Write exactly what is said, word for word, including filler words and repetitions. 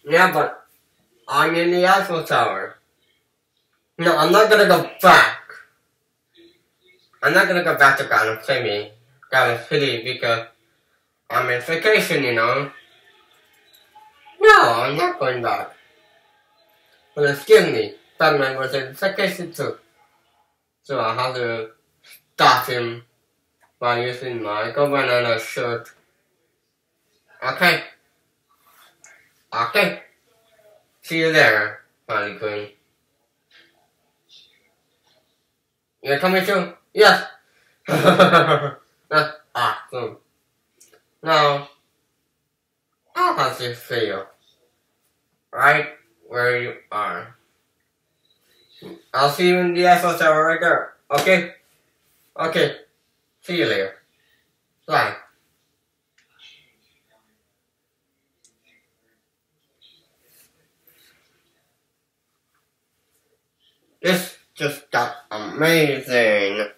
Yeah, but I'm in the Eiffel Tower. No, I'm not gonna go back. I'm not gonna go back to Garden City, Garden City because I'm in vacation, you know. No, I'm not going back. But excuse me, Batman was in vacation too. So I have to stop him by using my Go Banana shirt. Okay. Okay. See you there, Harley Quinn. You're coming too? Yes. That's awesome. Now, how does it feel? Right where you are. I'll see you in the Eiffel Tower right there. Okay? Okay. See you later. Bye. This just got amazing.